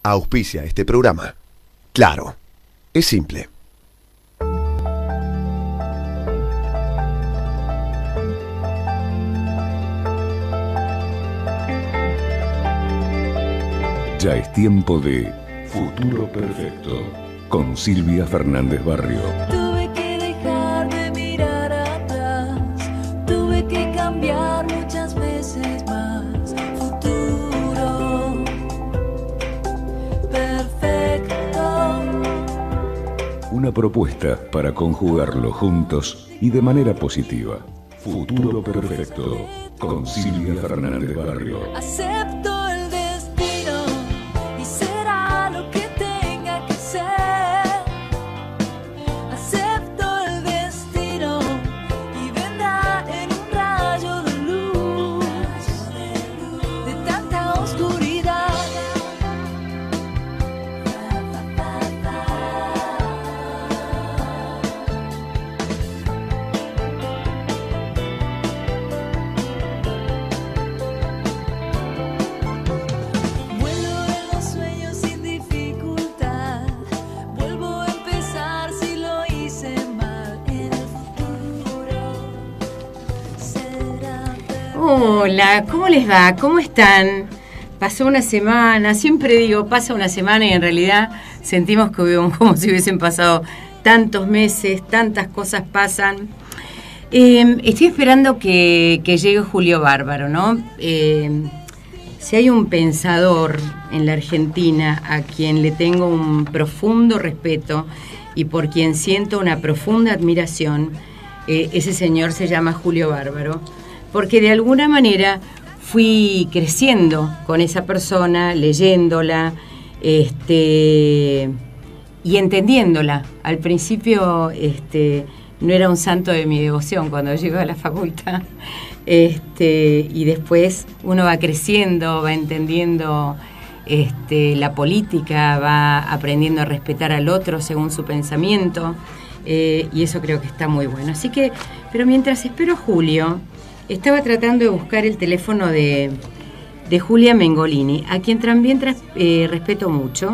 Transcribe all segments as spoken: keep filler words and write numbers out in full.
auspicia este programa. Claro, es simple. Ya es tiempo de Futuro Perfecto con Silvia Fernández Barrio. Tuve que dejar de mirar atrás, tuve que cambiar muchas veces más. Futuro Perfecto. Una propuesta para conjugarlo juntos y de manera positiva. Futuro Perfecto con Silvia Fernández Barrio. Acepto el destino y será lo que tenga que ser. Acepto el destino y vendrá en un rayo de luz de tanta oscuridad. Vuelo en los sueños sin dificultad, vuelvo a empezar si lo hice mal. En el futuro será perfecto. Hola, ¿cómo les va? ¿Cómo están? Pasó una semana, siempre digo, pasa una semana y en realidad sentimos que como si hubiesen pasado tantos meses, tantas cosas pasan. Eh, estoy esperando que, que llegue Julio Bárbaro, ¿no? Eh, si hay un pensador en la Argentina a quien le tengo un profundo respeto y por quien siento una profunda admiración, eh, ese señor se llama Julio Bárbaro, porque de alguna manera fui creciendo con esa persona, leyéndola, este, y entendiéndola. Al principio este, no era un santo de mi devoción cuando llego a la facultad, este, y después uno va creciendo, va entendiendo este, la política, va aprendiendo a respetar al otro según su pensamiento, eh, y eso creo que está muy bueno. Así que, pero mientras espero a Julio, estaba tratando de buscar el teléfono de, de Julia Mengolini, a quien también tras, eh, respeto mucho.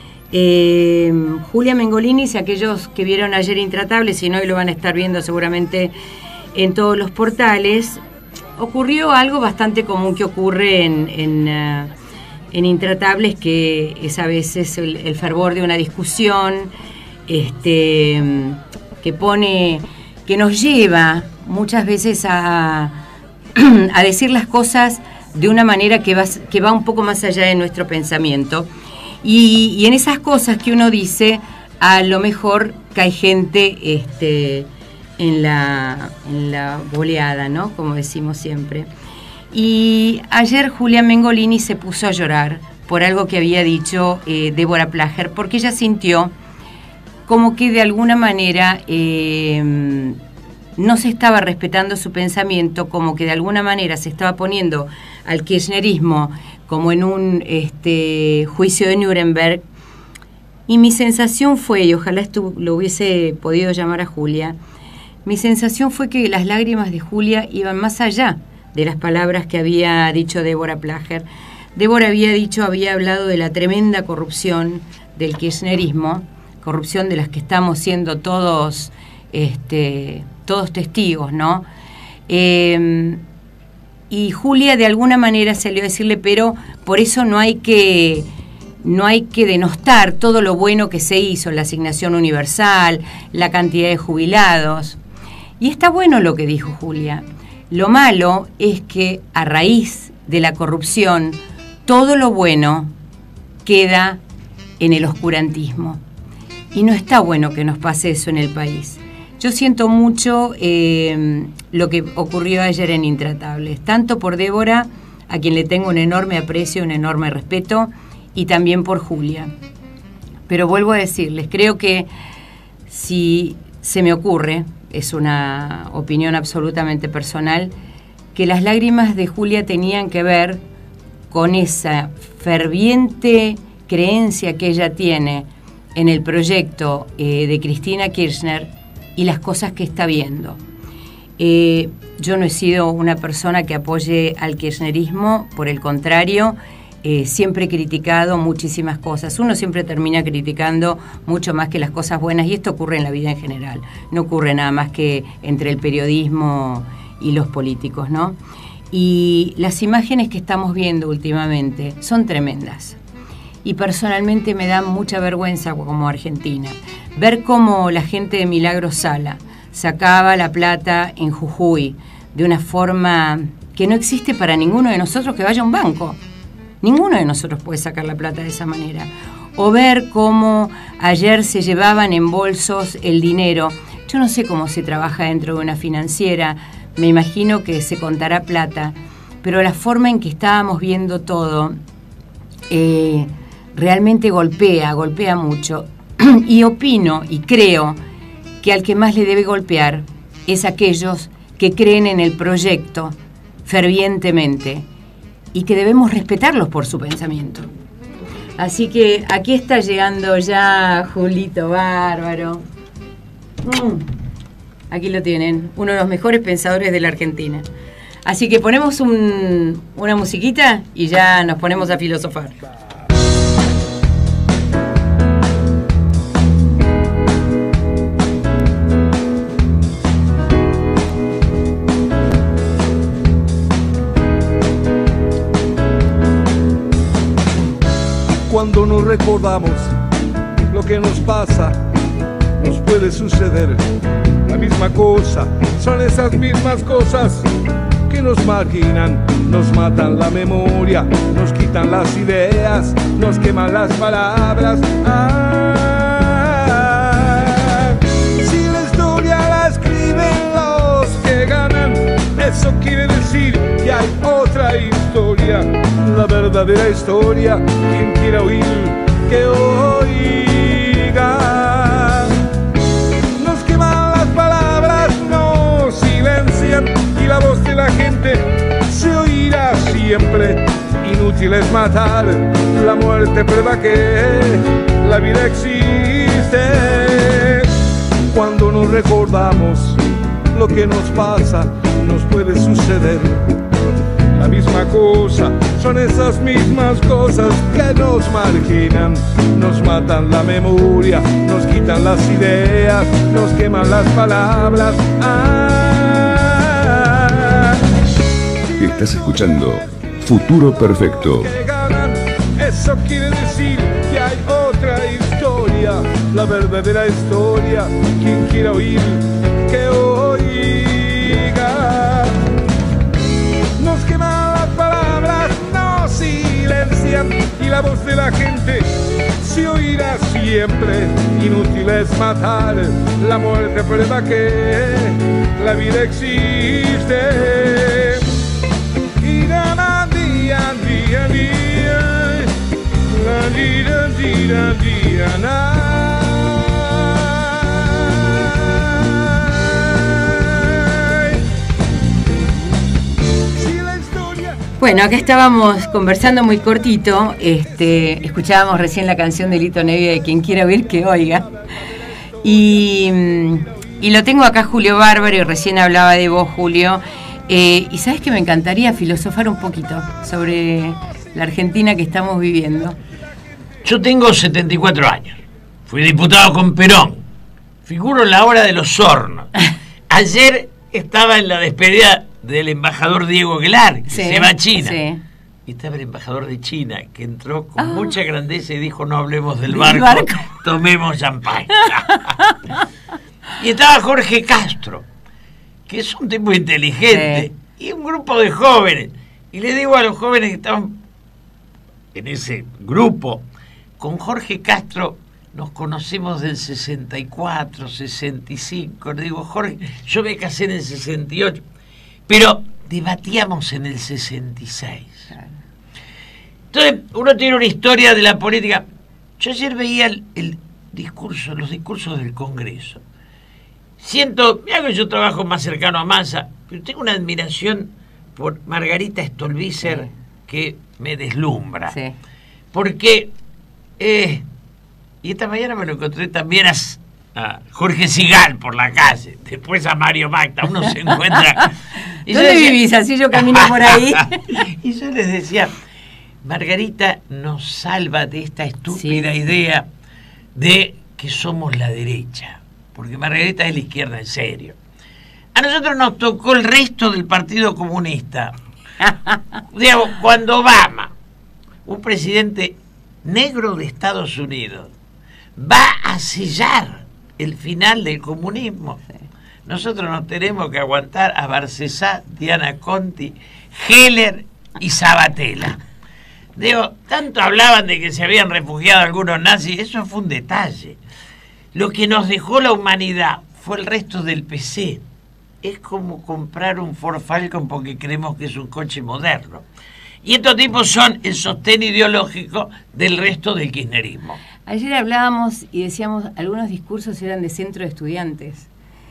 Eh, Julia Mengolini, si aquellos que vieron ayer Intratables, y no, hoy lo van a estar viendo seguramente en todos los portales, ocurrió algo bastante común que ocurre en, en, uh, en Intratables, que es a veces el, el fervor de una discusión este, que pone, que nos lleva muchas veces a, a decir las cosas de una manera que va, que va un poco más allá de nuestro pensamiento. Y, y en esas cosas que uno dice, a lo mejor cae gente este, en, la, en la boleada, ¿no? Como decimos siempre. Y ayer Julia Mengolini se puso a llorar por algo que había dicho eh, Débora Plager, porque ella sintió como que de alguna manera eh, no se estaba respetando su pensamiento, como que de alguna manera se estaba poniendo al kirchnerismo como en un este, juicio de Nuremberg. Y mi sensación fue, y ojalá esto lo hubiese podido llamar a Julia, mi sensación fue que las lágrimas de Julia iban más allá de las palabras que había dicho Débora Plager. Débora había dicho, había hablado de la tremenda corrupción del kirchnerismo, corrupción de las que estamos siendo todos, este, todos testigos, ¿no? Eh, y Julia de alguna manera salió a decirle, pero por eso no hay que, no hay que denostar todo lo bueno que se hizo, la asignación universal, la cantidad de jubilados. Y está bueno lo que dijo Julia. Lo malo es que a raíz de la corrupción, todo lo bueno queda en el oscurantismo. Y no está bueno que nos pase eso en el país. Yo siento mucho eh, lo que ocurrió ayer en Intratables, tanto por Débora, a quien le tengo un enorme aprecio, un enorme respeto, y también por Julia. Pero vuelvo a decirles, creo que si se me ocurre, es una opinión absolutamente personal, que las lágrimas de Julia tenían que ver con esa ferviente creencia que ella tiene en el proyecto eh, de Cristina Kirchner y las cosas que está viendo. Eh, yo no he sido una persona que apoye al kirchnerismo, por el contrario, eh, siempre he criticado muchísimas cosas. Uno siempre termina criticando mucho más que las cosas buenas, y esto ocurre en la vida en general. No ocurre nada más que entre el periodismo y los políticos, ¿no? Y las imágenes que estamos viendo últimamente son tremendas. Y personalmente me da mucha vergüenza como argentina ver cómo la gente de Milagro Sala sacaba la plata en Jujuy de una forma que no existe para ninguno de nosotros que vaya a un banco. Ninguno de nosotros puede sacar la plata de esa manera. O ver cómo ayer se llevaban en bolsos el dinero. Yo no sé cómo se trabaja dentro de una financiera, me imagino que se contará plata, pero la forma en que estábamos viendo todo eh, realmente golpea, golpea mucho. Y opino y creo que al que más le debe golpear es aquellos que creen en el proyecto fervientemente y que debemos respetarlos por su pensamiento. Así que aquí está llegando ya Julito Bárbaro. Mm. Aquí lo tienen, uno de los mejores pensadores de la Argentina. Así que ponemos un, una musiquita y ya nos ponemos a filosofar. Cuando nos recordamos lo que nos pasa, nos puede suceder la misma cosa. Son esas mismas cosas que nos marginan, nos matan la memoria, nos quitan las ideas, nos queman las palabras. Ah, si la historia la escriben los que ganan, eso quiere decir que hay otra historia, la verdadera historia. Quien quiera oír, que oiga. Nos queman las palabras, nos silencian, y la voz de la gente se oirá siempre. Inútil es matar, la muerte prueba que la vida existe. Cuando nos recordamos lo que nos pasa, nos puede suceder la misma cosa. Son esas mismas cosas que nos marginan, nos matan la memoria, nos quitan las ideas, nos queman las palabras. Ah, Estás escuchando Futuro Perfecto. que ganan, eso quiere decir que hay otra historia, la verdadera historia. Quien quiera oír, que oiga. Nos queman las palabras, nos silencian, y la voz de la gente se oirá siempre. Inútil es matar, la muerte prueba que la vida existe. Y nada, día, día, día, la día, día, día, na. Bueno, acá estábamos conversando muy cortito, este, escuchábamos recién la canción de Lito Nevia de Quien quiera oír, que oiga. Y, y lo tengo acá Julio Bárbaro, y recién hablaba de vos, Julio. Eh, y sabes que me encantaría filosofar un poquito sobre la Argentina que estamos viviendo. Yo tengo setenta y cuatro años, fui diputado con Perón, figuro en la obra de Los Hornos. Ayer estaba en la despedida del embajador Diego Aguilar, que Sí, se va a China. sí. Y estaba el embajador de China, que entró con Ah. mucha grandeza y dijo: no hablemos del Del barco, barco. tomemos champán. Y estaba Jorge Castro, que es un tipo inteligente, Sí. y un grupo de jóvenes. Y le digo a los jóvenes que estaban en ese grupo, con Jorge Castro nos conocemos del sesenta y cuatro, sesenta y cinco. Le digo: Jorge, yo me casé en el sesenta y ocho, pero debatíamos en el sesenta y seis. Entonces, uno tiene una historia de la política. Yo ayer veía el, el discurso, los discursos del Congreso. Siento, mira que yo trabajo más cercano a Massa, pero tengo una admiración por Margarita Stolbizer, Sí. que me deslumbra. Sí. Porque, eh, y esta mañana me lo encontré también a, a Jorge Sigal por la calle, después a Mario Magda, uno se encuentra. Y yo ¿Dónde decía- vivís? Así yo camino por ahí. Y yo les decía, Margarita nos salva de esta estúpida sí. idea de que somos la derecha, porque Margarita es la izquierda en serio. A nosotros nos tocó el resto del Partido Comunista. Digamos, cuando Obama, un presidente negro de Estados Unidos, va a sellar el final del comunismo, nosotros nos tenemos que aguantar a Barcesá, Diana Conti, Heller y Sabatella. Digo, tanto hablaban de que se habían refugiado algunos nazis, eso fue un detalle. Lo que nos dejó la humanidad fue el resto del P C. Es como comprar un Ford Falcon porque creemos que es un coche moderno. Y estos tipos son el sostén ideológico del resto del kirchnerismo. Ayer hablábamos y decíamos, algunos discursos eran de centro de estudiantes.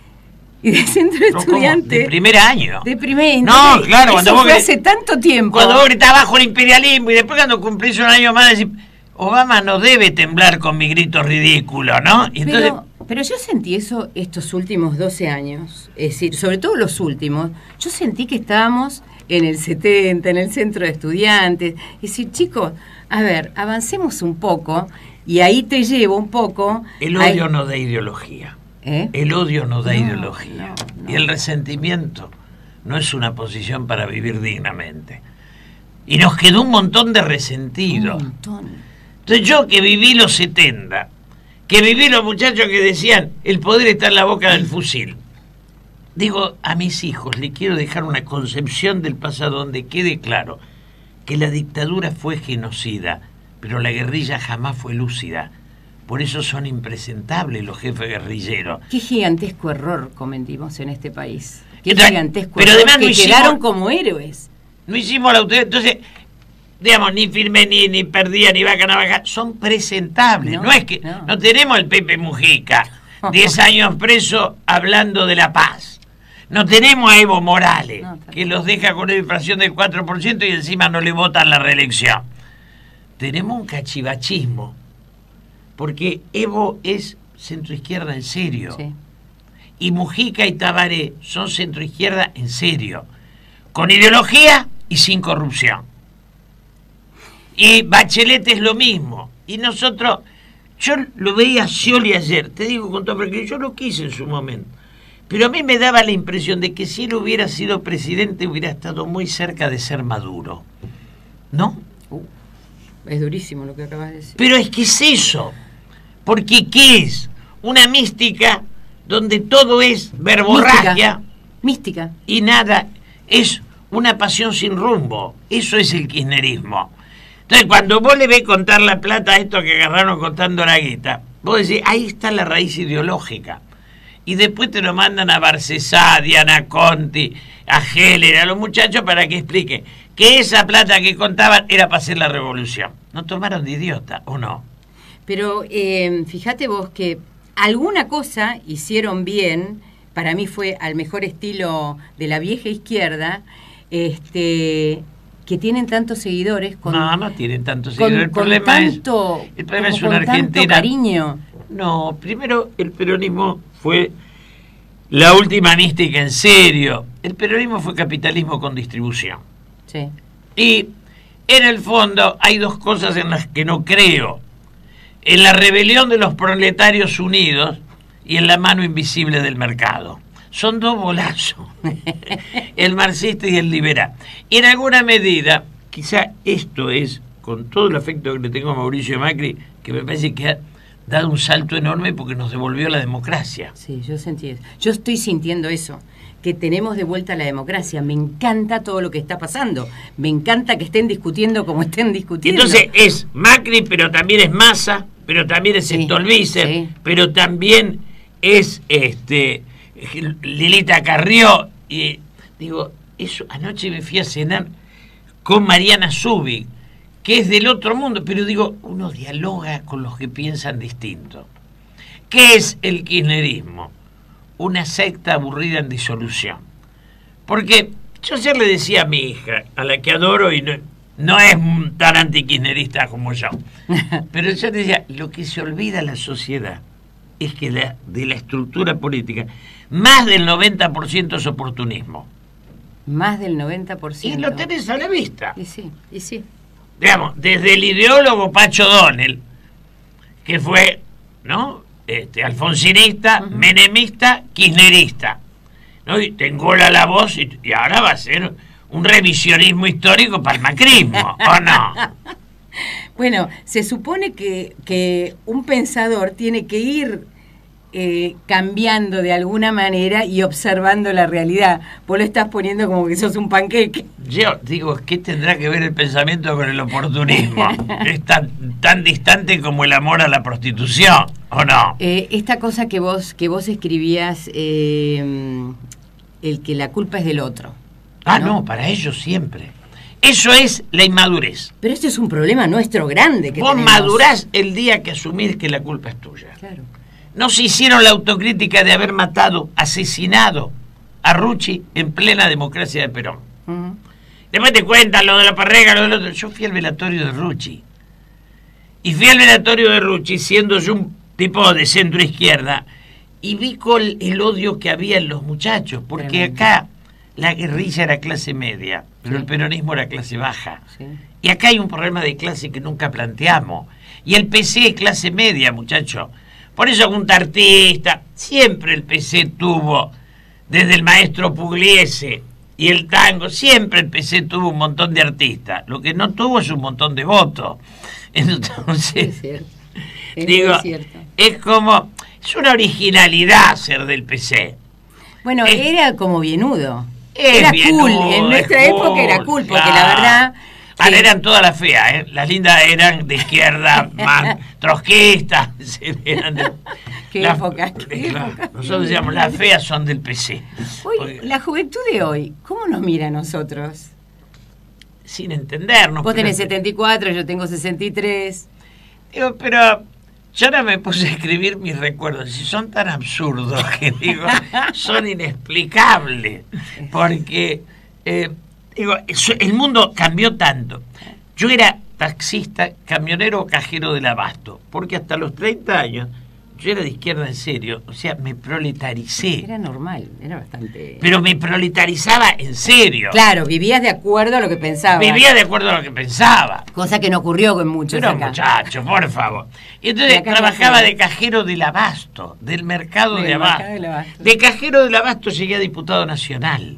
Y de centro de no, estudiantes. De primer año. De primer No, entonces, claro, cuando eso vos fue gri- hace tanto tiempo. Cuando vos gritás bajo el imperialismo y después cuando cumplís un año más decís, Obama no debe temblar con mi grito ridículo, ¿no? Y entonces, pero, pero yo sentí eso estos últimos doce años, es decir, sobre todo los últimos, yo sentí que estábamos en el setenta, en el centro de estudiantes, es decir, chicos, a ver, avancemos un poco y ahí te llevo un poco. el odio a... no da ideología. ¿Eh? El odio no da No, ideología. no, no. Y el resentimiento no es una posición para vivir dignamente. Y nos quedó un montón de resentidos. Un montón. Entonces yo que viví los setenta, que viví los muchachos que decían, el poder está en la boca del fusil. Digo, a mis hijos le quiero dejar una concepción del pasado donde quede claro que la dictadura fue genocida, pero la guerrilla jamás fue lúcida. Por eso son impresentables los jefes guerrilleros. Qué gigantesco error cometimos en este país. Qué Entonces, gigantesco pero error, además que no hicimos- quedaron como héroes. No hicimos la autoridad, entonces, digamos, ni Firme, ni, ni Perdía, ni Vaca Navaja, son presentables. No, No, es que no. no. tenemos el Pepe Mujica, diez años preso hablando de la paz. No tenemos a Evo Morales, No, está que los deja con una inflación del cuatro por ciento y encima no le votan la reelección. Tenemos un cachivachismo, porque Evo es centroizquierda en serio. Sí. Y Mujica y Tabaré son centroizquierda en serio, con ideología y sin corrupción. Y Bachelet es lo mismo. Y nosotros, yo lo veía a Scioli ayer, te digo con todo, porque yo lo quise en su momento. Pero a mí me daba la impresión de que si él hubiera sido presidente hubiera estado muy cerca de ser Maduro. ¿No? Uh, es durísimo lo que acabas de decir. Pero es que es eso. Porque ¿qué es? Una mística donde todo es verborragia Mística. y nada, es una pasión sin rumbo. Eso es el kirchnerismo. Entonces, cuando vos le ves contar la plata a estos que agarraron contando la guita, vos decís, ahí está la raíz ideológica. Y después te lo mandan a Barcesá, a Diana Conti, a Heller, a los muchachos para que expliquen que esa plata que contaban era para hacer la revolución. ¿No tomaron de idiota o no? Pero eh, fíjate vos que alguna cosa hicieron bien, para mí fue al mejor estilo de la vieja izquierda, este que tienen tantos seguidores con, no, no tienen tantos con, seguidores. El con problema tanto, es, el problema es como una con tanto Argentina. cariño. No, primero el peronismo fue la última mística en serio. El peronismo fue capitalismo con distribución. Sí. Y en el fondo hay dos cosas en las que no creo. En la rebelión de los proletarios unidos y en la mano invisible del mercado. Son dos bolazos, el marxista y el liberal. Y en alguna medida, quizá esto es, con todo el afecto que le tengo a Mauricio Macri, que me parece que ha dado un salto enorme porque nos devolvió la democracia. Sí, yo sentí eso. Yo estoy sintiendo eso, que tenemos de vuelta la democracia. Me encanta todo lo que está pasando. Me encanta que estén discutiendo como estén Y discutiendo. entonces es Macri, pero también es Massa, pero también es Sí, Stolbizer, sí. pero también es este Lilita Carrió. Y digo, eso anoche me fui a cenar con Mariana Zubik, que es del otro mundo, pero digo, uno dialoga con los que piensan distinto. ¿Qué es el kirchnerismo? Una secta aburrida en disolución. Porque yo ayer le decía a mi hija, a la que adoro y no, no es tan antikirchnerista como yo, pero yo decía, lo que se olvida la sociedad es que la, de la estructura política, más del noventa por ciento es oportunismo. Más del noventa por Y ciento. lo tenés a la vista. Y sí, y sí. digamos, desde el ideólogo Pacho Donel, que fue, ¿no? Este, alfonsinista, uh-huh. menemista, kirchnerista, ¿no? Y te engola la voz y, y ahora va a ser un revisionismo histórico para el macrismo, ¿o no? Bueno, se supone que, que un pensador tiene que ir eh, cambiando de alguna manera y observando la realidad. Vos lo estás poniendo como que sos un panqueque. Yo digo, ¿qué tendrá que ver el pensamiento con el oportunismo? Es tan, tan distante como el amor a la prostitución, ¿o no? Eh, esta cosa que vos, que vos escribías, eh, el que la culpa es del otro. Ah, ¿no? no, para ellos siempre. Eso es la inmadurez. Pero este es un problema nuestro grande. Que Vos tenemos. madurás el día que asumís que la culpa es tuya. Claro. No se hicieron la autocrítica de haber matado, asesinado a Rucci en plena democracia de Perón. Uh-huh. Después te cuentan lo de la Parrega, lo del otro. Yo fui al velatorio de Rucci. Y fui al velatorio de Rucci siendo yo un tipo de centro izquierda y vi con el odio que había en los muchachos, porque Tremendo. acá la guerrilla era clase media, pero Sí. el peronismo era clase baja. Sí. Y acá hay un problema de clase que nunca planteamos. Y el P C es clase media, muchacho. Por eso un artista, siempre el P C tuvo, desde el maestro Pugliese y el tango, siempre el P C tuvo un montón de artistas. Lo que no tuvo es un montón de votos. Entonces, Es cierto. Es digo, muy cierto. es como, es una originalidad ser del P C. Bueno, es- era como bienudo. Es Era bienudo, cool. En nuestra es época cool, era cool, porque claro. la verdad. Ahora que- eran todas las feas, ¿eh? Las lindas eran de izquierda, más trotskistas. Eran de- Qué las- época, qué claro, época. Nosotros decíamos, las feas son del P C. Hoy, Porque- la juventud de hoy, ¿cómo nos mira a nosotros? sin entendernos. Vos pero- tenés setenta y cuatro, yo tengo sesenta y tres. Digo, pero yo ahora me puse a escribir mis recuerdos y son tan absurdos que digo, son inexplicables. Porque, eh, digo, eso- el mundo cambió tanto. Yo era taxista, camionero o cajero del abasto, porque hasta los treinta años yo era de izquierda en serio, o sea, me proletaricé. Era normal, era bastante... Pero me proletarizaba en serio. Claro, vivías de acuerdo a lo que pensabas. Vivía de acuerdo a lo que pensaba. Cosa que no ocurrió con muchos Pero acá. muchacho, por favor. Y entonces Y acá trabajaba no sé. de cajero del abasto, del mercado Del de abasto. mercado del abasto. De cajero del abasto llegué a diputado nacional.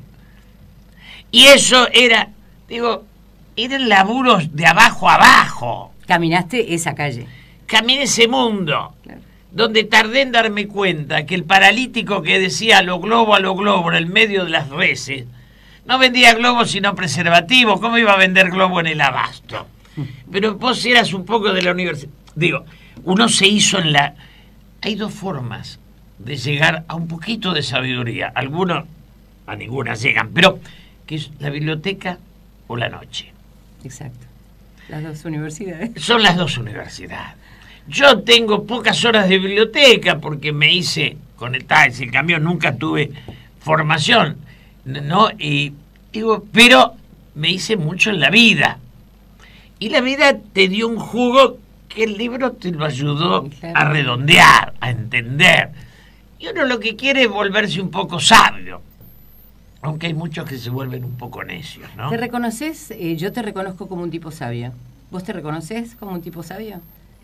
Y eso era, digo, eran laburos de abajo a abajo. Caminaste esa calle. Caminé ese mundo, Claro. donde tardé en darme cuenta que el paralítico que decía a lo globo, a lo globo en el medio de las reses, no vendía globos sino preservativos. ¿Cómo iba a vender globo en el abasto? Pero vos eras un poco de la universidad. Digo, uno se hizo en la... Hay dos formas de llegar a un poquito de sabiduría. Algunos a ninguna llegan, pero que es la biblioteca o la noche. Exacto. Las dos universidades. Son las dos universidades. Yo tengo pocas horas de biblioteca porque me hice con el taxi, el camión, nunca tuve formación, ¿no? Y digo, pero me hice mucho en la vida. Y la vida te dio un jugo que el libro te lo ayudó Claro. a redondear, a entender. Y uno lo que quiere es volverse un poco sabio. Aunque hay muchos que se vuelven un poco necios, ¿no? ¿Te reconoces? Eh, yo te reconozco como un tipo sabio. ¿Vos te reconoces como un tipo sabio?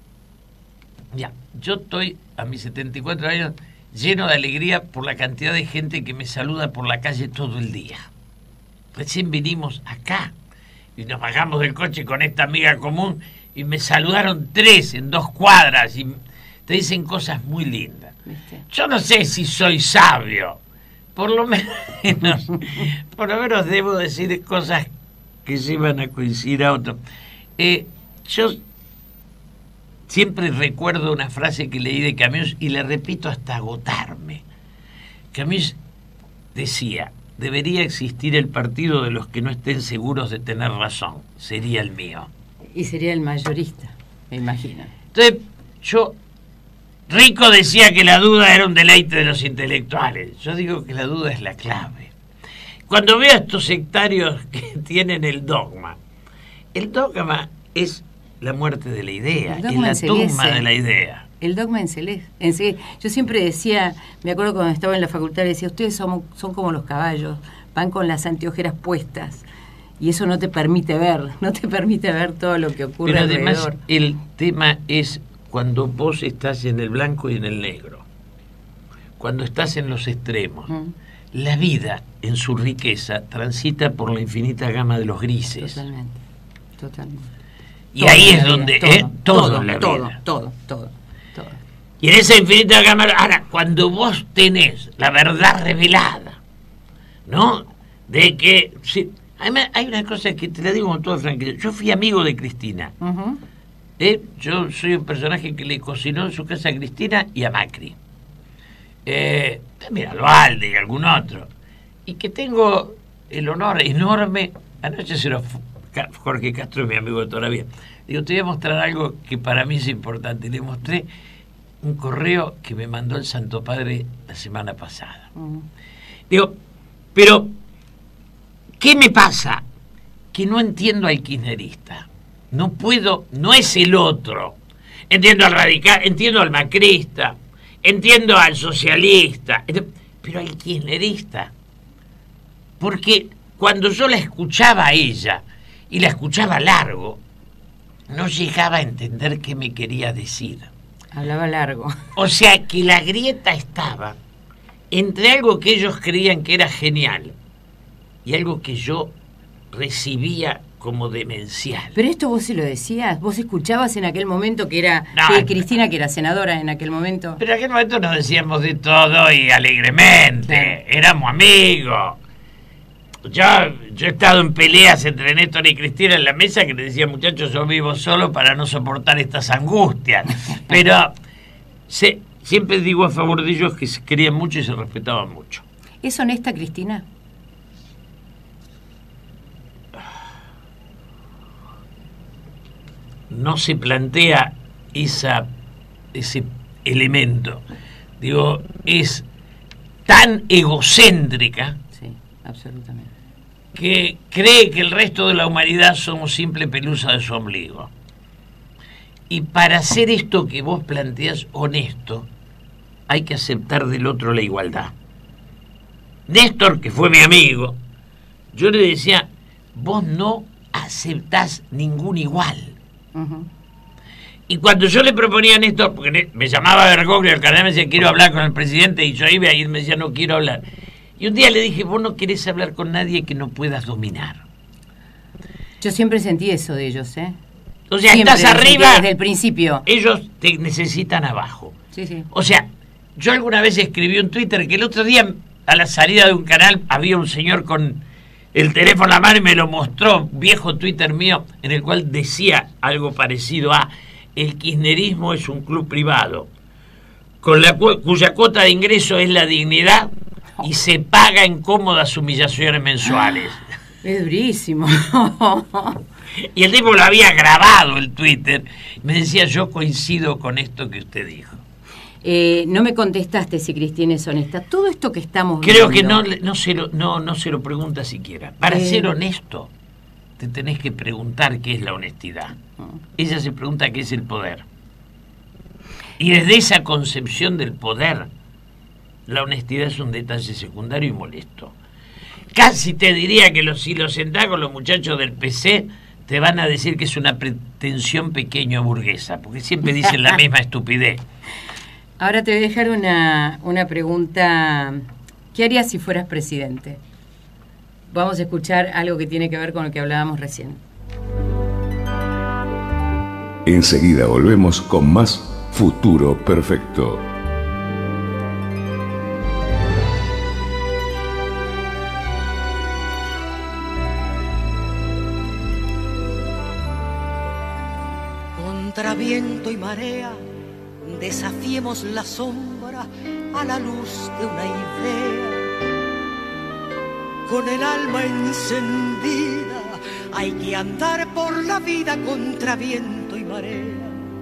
Ya, yo estoy a mis setenta y cuatro años lleno de alegría por la cantidad de gente que me saluda por la calle todo el día. Recién vinimos acá y nos bajamos del coche con esta amiga común y me saludaron tres en dos cuadras y te dicen cosas muy lindas. ¿Viste? Yo no sé si soy sabio, por lo menos, por lo menos debo decir cosas que llevan a coincidir a otros. Eh, yo siempre recuerdo una frase que leí de Camus y la repito hasta agotarme. Camus decía, debería existir el partido de los que no estén seguros de tener razón, sería el mío. Y sería el mayorista, me imagino. Entonces, yo, Rico decía que la duda era un deleite de los intelectuales. Yo digo que la duda es la clave. Cuando veo a estos sectarios que tienen el dogma, el dogma es la muerte de la idea, El es dogma la enseguece. tumba de la idea. El dogma en Celeste. Yo siempre decía, me acuerdo cuando estaba en la facultad, le decía, ustedes son, son como los caballos, van con las anteojeras puestas. y eso no te permite ver, no te permite ver todo lo que ocurre Pero además alrededor. el tema es cuando vos estás en el blanco y en el negro, cuando estás en los extremos. Mm. La vida, en su riqueza, transita por la infinita gama de los grises. Totalmente, totalmente. Y Todo ahí en es la donde, vida, ¿eh? todo, Todo, todo, en la todo, vida. todo, todo, todo. Y en esa infinita gama, ahora, cuando vos tenés la verdad revelada, ¿no? De que, sí, además, hay una cosa que te la digo con toda franqueza. Yo fui amigo de Cristina. Ujú. ¿eh? Yo soy un personaje que le cocinó en su casa a Cristina y a Macri. Eh, también a Loalde y a algún otro. Y que tengo el honor enorme. Anoche se lo Jorge Castro es mi amigo de toda la vida. Digo, te voy a mostrar algo que para mí es importante. Le mostré un correo que me mandó el Santo Padre la semana pasada. Mm. Digo, pero ¿qué me pasa? Que no entiendo al kirchnerista. No puedo, no es el otro. Entiendo al radical, entiendo al macrista, entiendo al socialista, pero al kirchnerista. Porque cuando yo la escuchaba a ella, y la escuchaba largo, no llegaba a entender qué me quería decir. Hablaba largo. O sea que la grieta estaba entre algo que ellos creían que era genial y algo que yo recibía como demencial. Pero esto vos se lo decías, vos escuchabas en aquel momento que era No, que Cristina, que era senadora en aquel momento. Pero en aquel momento nos decíamos de todo y alegremente, Claro. éramos amigos. Yo, yo he estado en peleas entre Néstor y Cristina en la mesa que le decía, muchachos, yo vivo solo para no soportar estas angustias. Pero se, siempre digo a favor de ellos que se querían mucho y se respetaban mucho. ¿Es honesta Cristina? No se plantea esa, ese elemento. Digo, es tan egocéntrica Sí, absolutamente. que cree que el resto de la humanidad somos simple pelusa de su ombligo. Y para hacer esto que vos planteás honesto, hay que aceptar del otro la igualdad. Néstor, que fue mi amigo, yo le decía, vos no aceptás ningún igual. Ujú. Y cuando yo le proponía a Néstor, porque me llamaba Bergoglio, el cardenal me decía, quiero hablar con el presidente, y yo iba y él me decía, no quiero hablar. Y un día le dije, vos no querés hablar con nadie que no puedas dominar. Yo siempre sentí eso de ellos, ¿eh? O sea, Siempre estás lo sentí arriba, desde el principio. ellos te necesitan abajo. Sí, sí. O sea, yo alguna vez escribí un Twitter que el otro día, a la salida de un canal, había un señor con el teléfono en la mano y me lo mostró, un viejo Twitter mío, en el cual decía algo parecido a: el kirchnerismo es un club privado, con la cu cuya cuota de ingreso es la dignidad y se paga en cómodas humillaciones mensuales. Es durísimo. Y el tipo lo había grabado, el Twitter. Me decía, yo coincido con esto que usted dijo. Eh, no me contestaste si Cristina es honesta. Todo esto que estamos Creo que viendo, no, no, se lo, no, no se lo pregunta siquiera. Para Eh. ser honesto, te tenés que preguntar qué es la honestidad. Ella se pregunta qué es el poder. Y desde esa concepción del poder, la honestidad es un detalle secundario y molesto. Casi te diría que los, si los sentás con los muchachos del P C, te van a decir que es una pretensión pequeño burguesa, porque siempre dicen la misma estupidez. Ahora te voy a dejar una, una pregunta. ¿Qué harías si fueras presidente? Vamos a escuchar algo que tiene que ver con lo que hablábamos recién. Enseguida volvemos con más Futuro Perfecto. Contra viento y marea, desafiemos la sombra a la luz de una idea. Con el alma encendida, hay que andar por la vida contra viento y marea.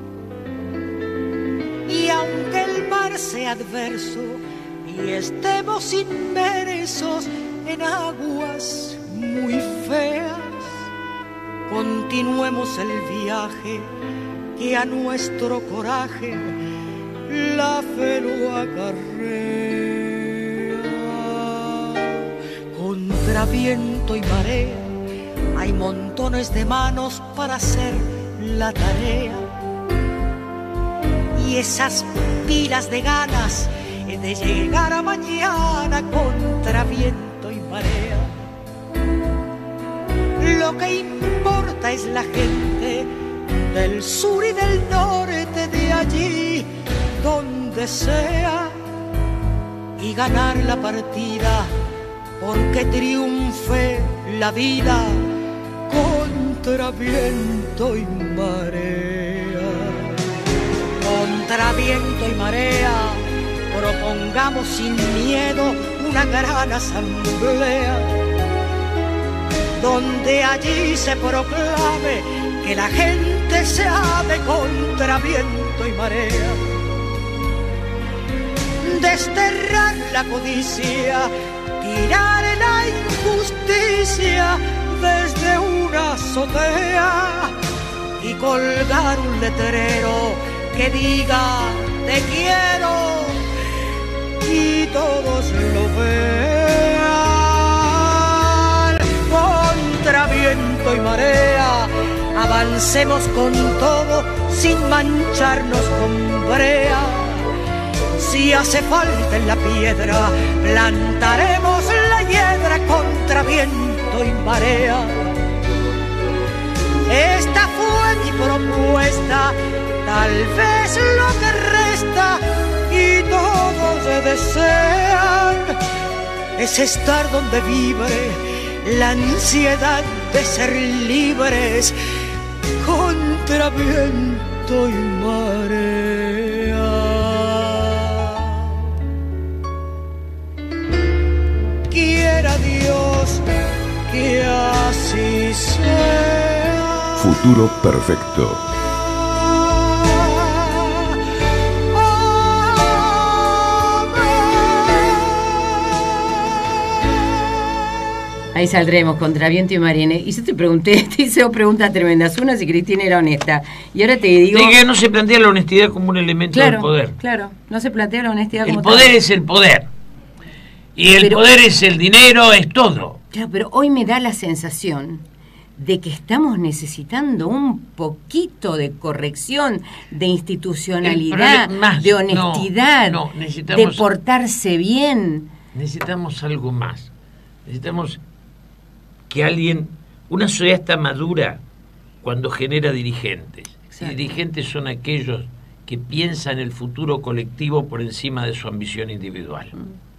Y aunque el mar sea adverso y estemos inmersos en aguas muy feas, continuemos el viaje que a nuestro coraje la fe lo acarrea. Contra viento y marea hay montones de manos para hacer la tarea. Y esas pilas de ganas de llegar a mañana contra viento y marea. Lo que importa es la gente del sur y del norte, de allí donde sea, y ganar la partida porque triunfe la vida contra viento y marea. Contra viento y marea, propongamos sin miedo una gran asamblea, donde allí se proclame que la gente se ame contra viento y marea. Desterrar la codicia, tirar la injusticia desde una azotea y colgar un letrero que diga te quiero y todos lo vean. Contra viento y marea, avancemos con todo sin mancharnos con brea. Si hace falta en la piedra, plantaremos la hiedra contra viento y marea. Esta fue mi propuesta, tal vez lo que resta y todos desean es estar donde vibre la ansiedad de ser libres contra viento y marea. Quiera Dios que así sea. Futuro perfecto. Ahí saldremos contra viento y marea. Y yo te pregunté, te hice dos preguntas tremendas. Una, si Cristina era honesta. Y ahora te digo... Sí, que no se plantea la honestidad como un elemento claro, del poder. Claro, no se plantea la honestidad el como poder tal. es el poder. Y el Pero- poder es el dinero, es todo. Claro, pero hoy me da la sensación de que estamos necesitando un poquito de corrección, de institucionalidad, El problema- más, de honestidad, no, no, necesitamos- de portarse bien. Necesitamos algo más. Necesitamos que alguien... Una sociedad está madura cuando genera dirigentes. Exacto. Y dirigentes son aquellos que piensan el futuro colectivo por encima de su ambición individual.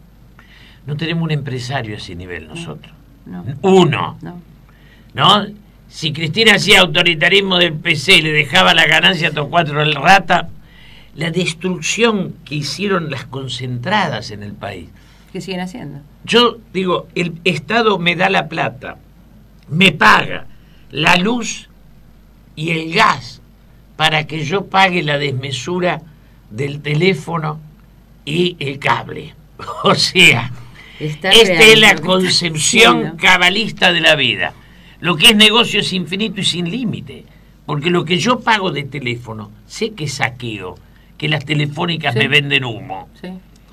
No tenemos un empresario a ese nivel nosotros. No, Uno. no. ¿No? Si Cristina hacía autoritarismo del P C y le dejaba la ganancia a estos cuatro del rata, la destrucción que hicieron las concentradas en el país. ¿Qué siguen haciendo? Yo digo, el Estado me da la plata, me paga la luz y el gas para que yo pague la desmesura del teléfono y el cable. O sea, Está esta real, es la lo que concepción está diciendo. cabalista de la vida. Lo que es negocio es infinito y sin límite. Porque lo que yo pago de teléfono, sé que saqueo, que las telefónicas Sí. me venden humo. Sí.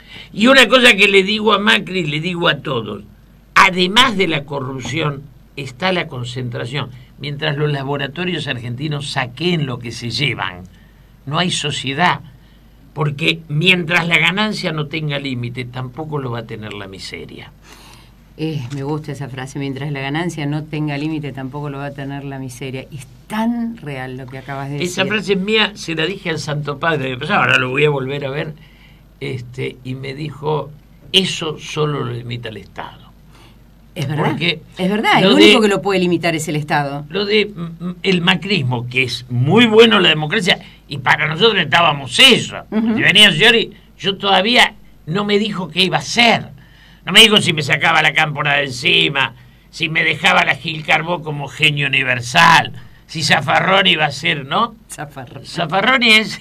Y una cosa que le digo a Macri, le digo a todos, además de la corrupción, está la concentración. Mientras los laboratorios argentinos saqueen lo que se llevan, no hay sociedad. Porque mientras la ganancia no tenga límite, tampoco lo va a tener la miseria. Eh, me gusta esa frase, mientras la ganancia no tenga límite, tampoco lo va a tener la miseria. Es tan real lo que acabas de decir. Esa frase es mía, se la dije al Santo Padre, pues ahora lo voy a volver a ver, este, y me dijo, eso solo lo limita el Estado. Es verdad, Porque es verdad, el lo único de- que lo puede limitar es el Estado. Lo de mm, el macrismo, que es muy bueno la democracia, y para nosotros estábamos eso. Ujú. Y venía el señor y yo todavía no me dijo qué iba a hacer. No me dijo si me sacaba la cámpora de encima, si me dejaba la Gil Carbó como genio universal, si Zaffaroni iba a ser, ¿no? Zafarro. Zaffaroni es...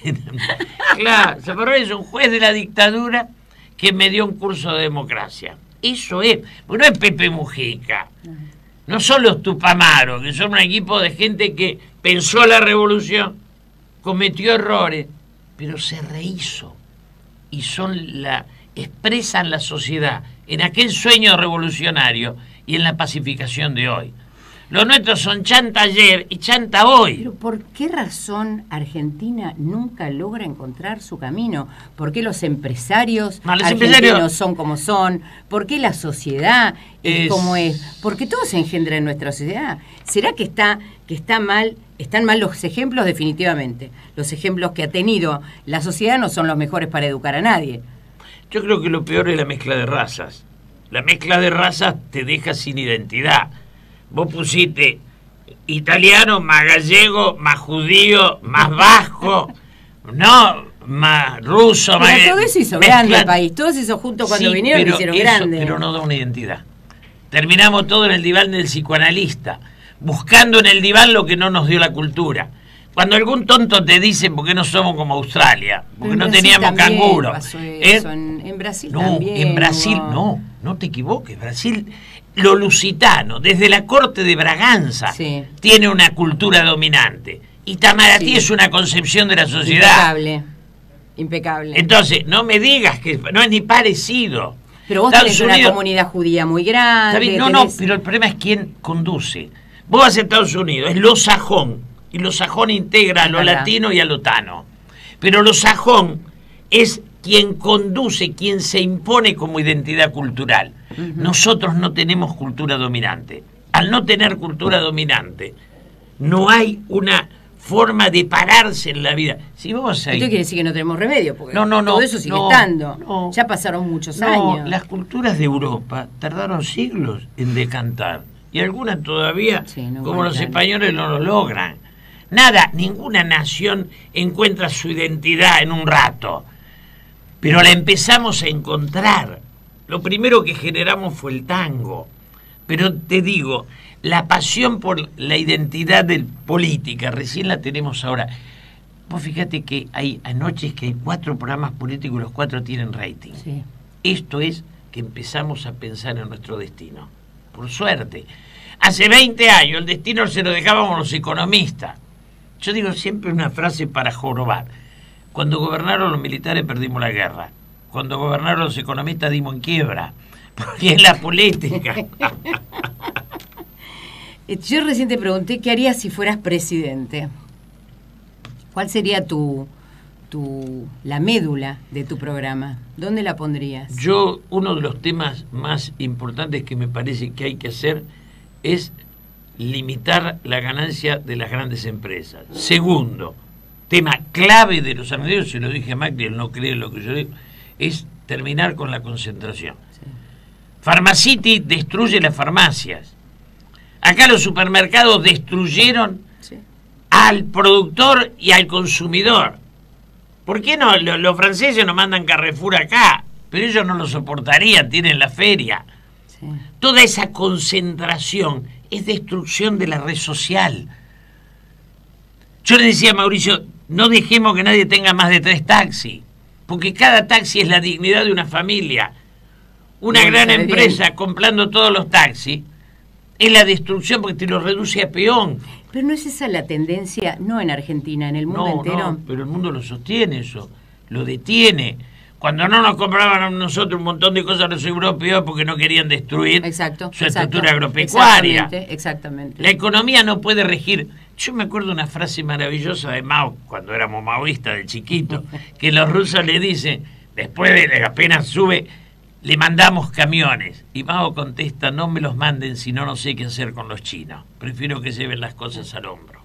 claro, Zaffaroni es un juez de la dictadura que me dio un curso de democracia. Eso es, porque no es Pepe Mujica, no son los Tupamaro, que son un equipo de gente que pensó la revolución, cometió errores, pero se rehizo y son la expresan la sociedad en aquel sueño revolucionario y en la pacificación de hoy. Los nuestros son chanta ayer y chanta hoy. Pero ¿por qué razón Argentina nunca logra encontrar su camino? ¿Por qué los empresarios No, los argentinos empresarios- son como son? ¿Por qué la sociedad es, Es- como es? Porque todo se engendra en nuestra sociedad. ¿Será que está, que está mal, están mal los ejemplos? Definitivamente. Los ejemplos que ha tenido la sociedad no son los mejores para educar a nadie. Yo creo que lo peor es la mezcla de razas. La mezcla de razas te deja sin identidad. Vos pusiste italiano, más gallego, más judío, más vasco, no, más ruso, más... Pero todo eso hizo mezcla- grande el país. Todos esos juntos cuando Sí, vinieron lo pero hicieron eso- grande. Pero no da una identidad. Terminamos todo en el diván del psicoanalista, buscando en el diván lo que no nos dio la cultura. Cuando algún tonto te dice por qué no somos como Australia, Pero porque en no Brasil teníamos también canguro. pasó ¿Eh? eso, en, en Brasil No, también. en Brasil hubo- no, no te equivoques. Brasil, lo lusitano, desde la corte de Braganza, Sí. tiene una cultura dominante. Itamaraty Sí. es una concepción de la sociedad. Impecable. Impecable. Entonces, no me digas que no es ni parecido. Pero vos Estados tenés una Unidos- comunidad judía muy Está grande. bien, no, no, tenés- pero el problema es quién conduce. Vos vas a Estados Unidos, es lo sajón, y lo sajón integra a Es lo verdad. latino y a lo tano. Pero lo sajón es quien conduce, quien se impone como identidad cultural. Nosotros no tenemos cultura dominante. Al no tener cultura dominante, no hay una forma de pararse en la vida. Si vos ahí- Esto quiere decir que no tenemos remedio, porque No, no, no, todo eso sigue no, estando. no. Ya pasaron muchos No, años. las culturas de Europa tardaron siglos en decantar. Y algunas todavía, Sí, no como los encuentran. españoles, no lo logran. Nada, ninguna nación encuentra su identidad en un rato. Pero la empezamos a encontrar. Lo primero que generamos fue el tango. Pero te digo, la pasión por la identidad del política, recién la tenemos ahora. Vos fíjate que hay anoches que hay cuatro programas políticos y los cuatro tienen rating. Sí. Esto es que empezamos a pensar en nuestro destino. Por suerte. Hace veinte años el destino se lo dejábamos los economistas. Yo digo siempre una frase para jorobar. Cuando gobernaron los militares perdimos la guerra. Cuando gobernaron los economistas dimos en quiebra. Porque es la política. Eh, Yo recién te pregunté qué harías si fueras presidente. ¿Cuál sería tu, tu la médula de tu programa? ¿Dónde la pondrías? Yo, uno de los temas más importantes que me parece que hay que hacer es limitar la ganancia de las grandes empresas. Segundo, tema clave de los argentinos, se lo dije a Macri, él no cree en lo que yo digo, es terminar con la concentración. Sí. Pharmacity destruye las farmacias. Acá los supermercados destruyeron Sí. al productor y al consumidor. ¿Por qué no? Lo- Los franceses nos mandan Carrefour acá, pero ellos no lo soportarían, tienen la feria. Sí. Toda esa concentración es destrucción de la red social. Yo le decía a Mauricio, no dejemos que nadie tenga más de tres taxis, porque cada taxi es la dignidad de una familia. Una Bueno, gran sabe empresa bien. comprando todos los taxis es la destrucción porque te lo reduce a peón. Pero no es esa la tendencia, no en Argentina, en el mundo No, entero. no, pero el mundo lo sostiene eso, lo detiene. Cuando no nos compraban a nosotros un montón de cosas los europeos porque no querían destruir Exacto. su exacto, estructura agropecuaria. Exactamente, exactamente. La economía no puede regir. Yo me acuerdo una frase maravillosa de Mao, cuando éramos maoístas de chiquito, que los rusos le dicen, después de que apenas sube, le mandamos camiones. Y Mao contesta, no me los manden si no, no sé qué hacer con los chinos. Prefiero que lleven las cosas al hombro.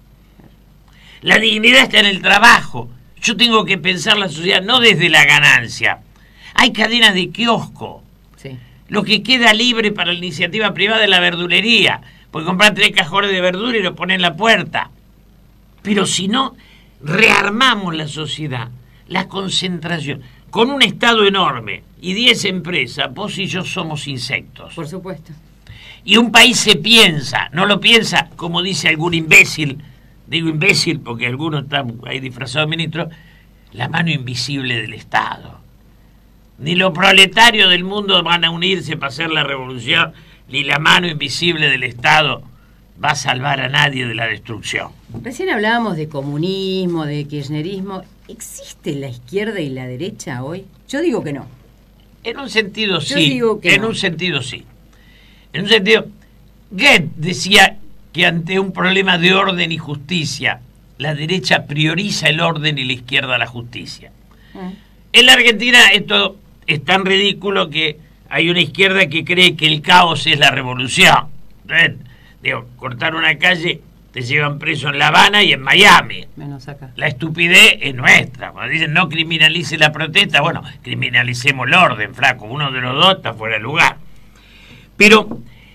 La dignidad está en el trabajo. Yo tengo que pensar la sociedad no desde la ganancia. Hay cadenas de kiosco. Sí. Lo que queda libre para la iniciativa privada es la verdulería. Porque comprar tres cajones de verdura y lo ponen en la puerta. Pero si no, rearmamos la sociedad, la concentración. Con un Estado enorme y diez empresas, vos y yo somos insectos. Por supuesto. Y un país se piensa, no lo piensa como dice algún imbécil, digo imbécil porque algunos están ahí disfrazados de ministro, la mano invisible del Estado. Ni los proletarios del mundo van a unirse para hacer la revolución, ni la mano invisible del Estado va a salvar a nadie de la destrucción. Recién hablábamos de comunismo, de kirchnerismo. ¿Existe la izquierda y la derecha hoy? Yo digo que no. En un sentido Yo sí, digo que en no. un sentido sí. En un sentido, Goethe decía, que ante un problema de orden y justicia, la derecha prioriza el orden y la izquierda la justicia. Mm. En la Argentina esto es tan ridículo que hay una izquierda que cree que el caos es la revolución. ¿Ven? Digo, cortar una calle, te llevan preso en La Habana y en Miami. Menos acá. La estupidez es nuestra. Cuando dicen no criminalice la protesta, bueno, criminalicemos el orden, flaco. Uno de los dos está fuera de lugar. Pero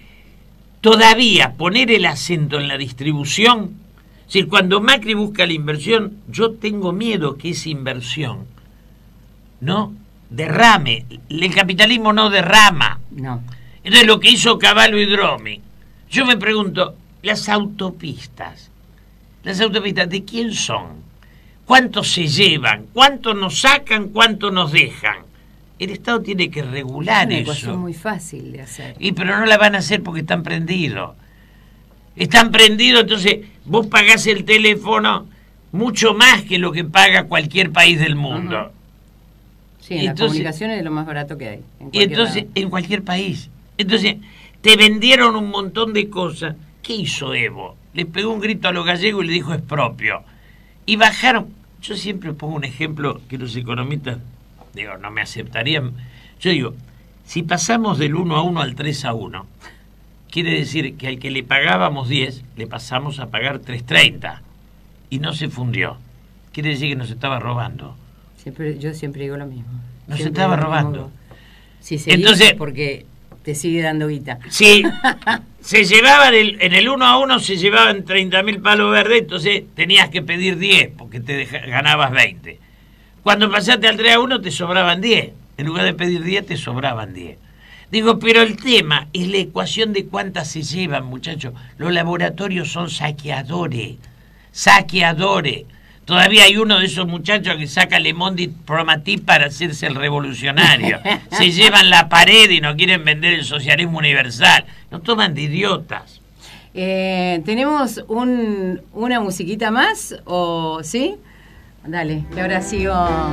todavía poner el acento en la distribución, es decir, cuando Macri busca la inversión, yo tengo miedo que esa inversión no derrame. El capitalismo no derrama. No. Entonces lo que hizo Cavallo y Dromi, yo me pregunto, las autopistas, las autopistas, ¿de quién son? ¿Cuántos se llevan? ¿Cuántos nos sacan? ¿Cuántos nos dejan? El Estado tiene que regular eso. Es muy fácil de hacer. Y pero no la van a hacer porque están prendidos. Están prendidos, entonces vos pagás el teléfono mucho más que lo que paga cualquier país del mundo. Uh-huh. Sí, en las comunicaciones es lo más barato que hay. Y entonces, lado. En cualquier país. Entonces, te vendieron un montón de cosas. ¿Qué hizo Evo? Le pegó un grito a los gallegos y le dijo es propio. Y bajaron. Yo siempre pongo un ejemplo que los economistas, digo, no me aceptarían. Yo digo, si pasamos del uno a uno al tres a uno, quiere decir que al que le pagábamos diez, le pasamos a pagar tres treinta. Y no se fundió. Quiere decir que nos estaba robando. Siempre, yo siempre digo lo mismo. Nos siempre estaba robando. Si se Entonces, porque te sigue dando guita. Sí, se llevaban el, en el uno a uno se llevaban treinta mil palos verdes, entonces tenías que pedir diez porque te deja, ganabas veinte. Cuando pasaste al tres a uno te sobraban diez. En lugar de pedir diez te sobraban diez. Digo, pero el tema es la ecuación de cuántas se llevan, muchachos. Los laboratorios son saqueadores. Saqueadores. Todavía hay uno de esos muchachos que saca Le Monde Promatí para hacerse el revolucionario. Se llevan la pared y no quieren vender el socialismo universal. Nos toman de idiotas. Eh, ¿Tenemos un, una musiquita más? ¿O sí? Dale, que ahora sigo...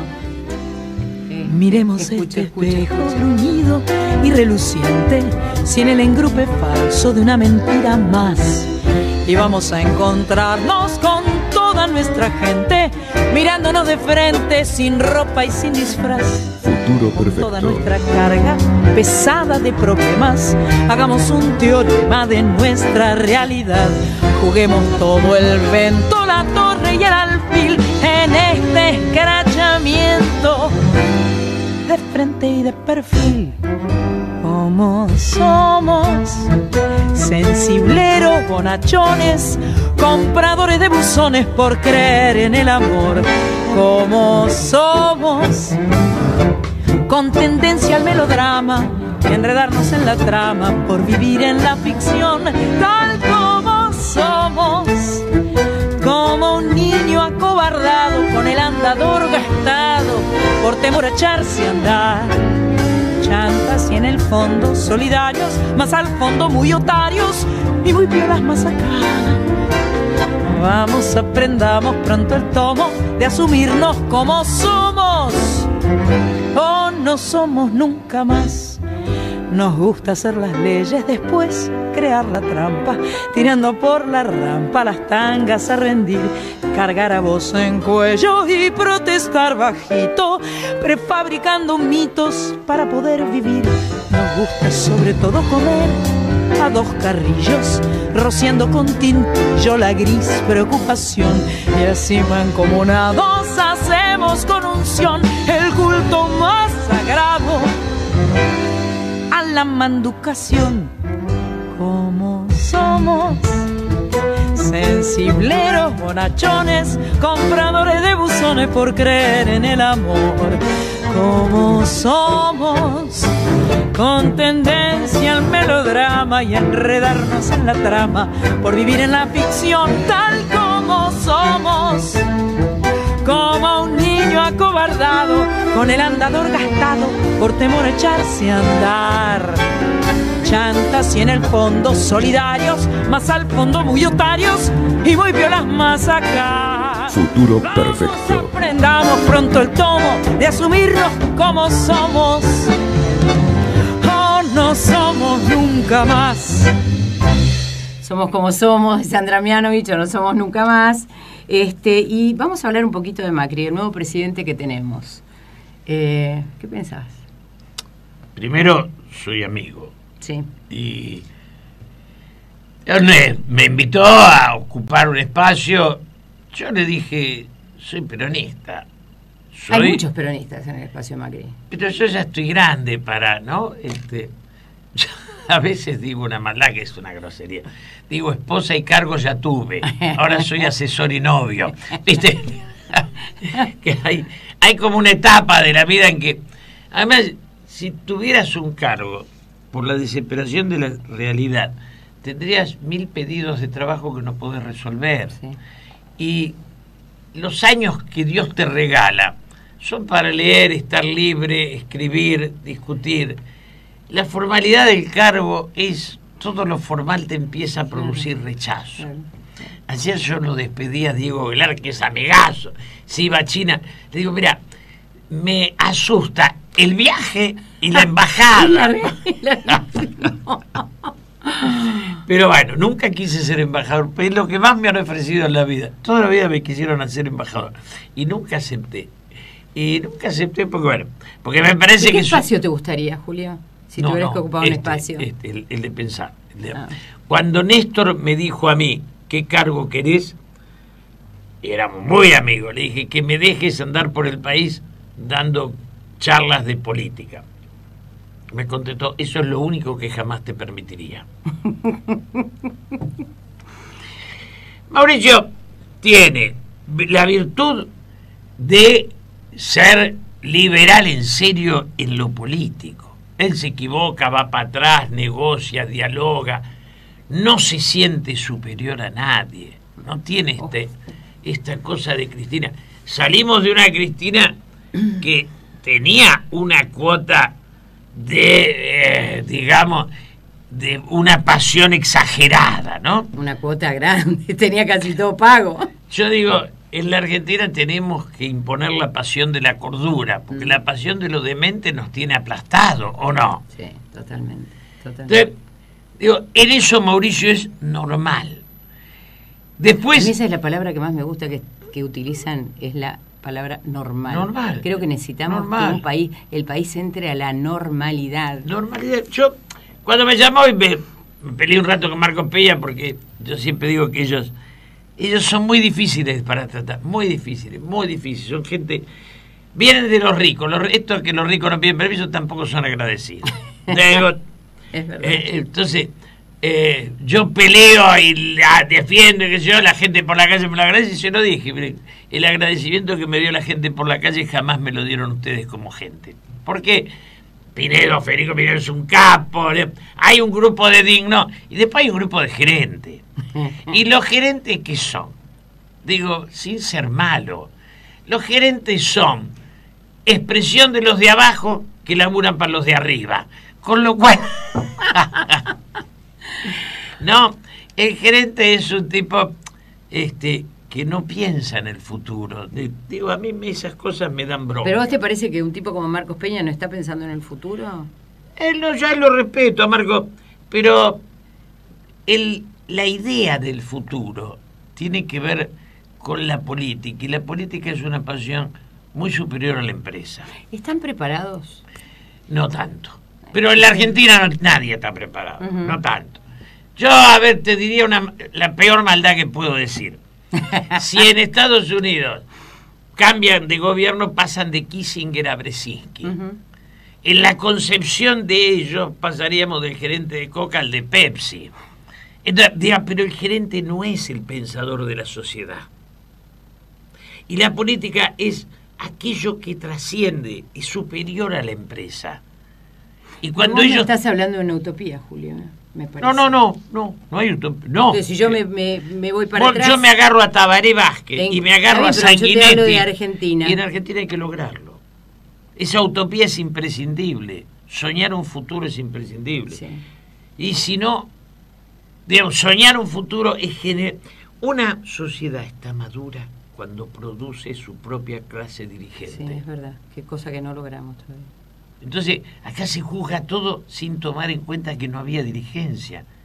Eh, Miremos escucho, este escucho, espejo escucho. bruñido y reluciente, si en el engrupe falso de una mentira más. Y vamos a encontrarnos con toda nuestra gente, mirándonos de frente, sin ropa y sin disfraz. Futuro perfecto. Toda nuestra carga pesada de problemas, hagamos un teorema de nuestra realidad. Juguemos todo el vento, la torre y el alfil en este escrachamiento, de frente y de perfil. Como somos, sensibleros, bonachones, compradores de buzones por creer en el amor. Como somos, con tendencia al melodrama, enredarnos en la trama por vivir en la ficción. Tal como somos, como un niño acobardado con el andador gastado por temor a echarse a andar. Chantas y en el fondo solidarios, más al fondo muy otarios y muy piolas más acá. Vamos, aprendamos pronto el tomo de asumirnos como somos o no somos nunca más. Nos gusta hacer las leyes, después crear la trampa, tirando por la rampa las tangas a rendir, cargar a voz en cuello y protestar bajito, prefabricando mitos para poder vivir. Nos gusta sobre todo comer a dos carrillos, rociando con tintillo la gris preocupación, y así mancomunados hacemos con unción el culto más sagrado a la manducación. Como somos, sensibleros, bonachones, compradores de buzones por creer en el amor. Como somos, con tendencia al melodrama y enredarnos en la trama por vivir en la ficción. Tal como somos, como un niño acobardado con el andador gastado por temor a echarse a andar. Chantas y en el fondo solidarios, más al fondo muy otarios y muy violas más acá. Futuro Vamos, perfecto. aprendamos pronto el tomo de asumirnos como somos o no somos nunca más. Somos como somos, Sandra Mianovich, o no somos nunca más. Este, y vamos a hablar un poquito de Macri, el nuevo presidente que tenemos. Eh, ¿Qué pensás? Primero, soy amigo. Sí. Y Ernest me invitó a ocupar un espacio. Yo le dije, soy peronista. Soy... Hay muchos peronistas en el espacio Macri. Pero yo ya estoy grande para, ¿no? Este, yo a veces digo una maldad que es una grosería. Digo, esposa y cargo ya tuve. Ahora soy asesor y novio. ¿Viste? Que hay, hay como una etapa de la vida en que... Además, si tuvieras un cargo por la desesperación de la realidad, tendrías mil pedidos de trabajo que no podés resolver. Sí. Y los años que Dios te regala son para leer, estar libre, escribir, discutir. La formalidad del cargo es, todo lo formal te empieza a producir rechazo. Ayer yo lo despedí a Diego Velar, que es amigazo, se iba a China. Le digo, mira, me asusta el viaje y la embajada. Pero bueno, nunca quise ser embajador, pero es lo que más me han ofrecido en la vida. Toda la vida me quisieron hacer embajador y nunca acepté. Y nunca acepté porque, bueno, porque me parece ¿Y qué que... espacio te gustaría, Julio? Si no, tuvieras no, que ocupar este, un espacio. Este, el, el de pensar. El de... Ah. Cuando Néstor me dijo a mí, ¿qué cargo querés? Éramos muy amigos. Le dije, que me dejes andar por el país dando charlas de política. Me contestó, eso es lo único que jamás te permitiría. Mauricio tiene la virtud de ser liberal en serio en lo político. Él se equivoca, va para atrás, negocia, dialoga, no se siente superior a nadie, no tiene este, esta cosa de Cristina. Salimos de una Cristina que tenía una cuota de, eh, digamos, de una pasión exagerada, ¿no? Una cuota grande, tenía casi todo pago. Yo digo, en la Argentina tenemos que imponer la pasión de la cordura, porque mm. la pasión de lo demente nos tiene aplastado, ¿o no? Sí, totalmente, totalmente. Entonces, digo, en eso Mauricio es normal. Después... A mí esa es la palabra que más me gusta que, que utilizan, es la palabra normal. Normal. Creo que necesitamos normal. que un país, el país entre a la normalidad. Normalidad. Yo, cuando me llamó y me, me peleé un rato con Marcos Peña, porque yo siempre digo que ellos... Ellos son muy difíciles para tratar, muy difíciles, muy difíciles. Son gente, vienen de los ricos. Los, esto que los ricos no piden permiso tampoco son agradecidos. Digo, es verdad. Eh, entonces, eh, yo peleo y la defiendo, y que yo, la gente por la calle me lo agradece, y se lo dije. Miren, el agradecimiento que me dio la gente por la calle jamás me lo dieron ustedes como gente. Porque Pinedo, Federico Pinedo es un capo, hay un grupo de dignos, y después hay un grupo de gerentes. ¿Y los gerentes qué son? Digo, sin ser malo, los gerentes son expresión de los de abajo que laburan para los de arriba. Con lo cual... no, el gerente es un tipo este, que no piensa en el futuro. Digo, a mí esas cosas me dan bronca. ¿Pero vos te parece que un tipo como Marcos Peña no está pensando en el futuro? Él no, ya lo respeto a Marcos, pero el... La idea del futuro tiene que ver con la política, y la política es una pasión muy superior a la empresa. ¿Están preparados? No tanto. Pero en la Argentina no, nadie está preparado, uh-huh. no tanto. Yo, a ver, te diría una, la peor maldad que puedo decir. Si en Estados Unidos cambian de gobierno, pasan de Kissinger a Brzezinski. Uh-huh. En la concepción de ellos pasaríamos del gerente de Coca al de Pepsi. Pero el gerente no es el pensador de la sociedad. Y la política es aquello que trasciende, es superior a la empresa. Y cuando vos ellos... no estás hablando de una utopía, Julio, me parece. No, no, no, no, no hay utopía. No. Entonces, si yo me, me, me voy para Vos, atrás... Yo me agarro a Tabaré Vázquez en, y me agarro a Sanguinetti. Yo te hablo de Argentina. Y en Argentina hay que lograrlo. Esa utopía es imprescindible. Soñar un futuro es imprescindible. Sí. Y si no... Digamos, soñar un futuro es generar... Una sociedad está madura cuando produce su propia clase dirigente. Sí, es verdad. Qué cosa que no logramos todavía. Entonces, acá se juzga todo sin tomar en cuenta que no había dirigencia.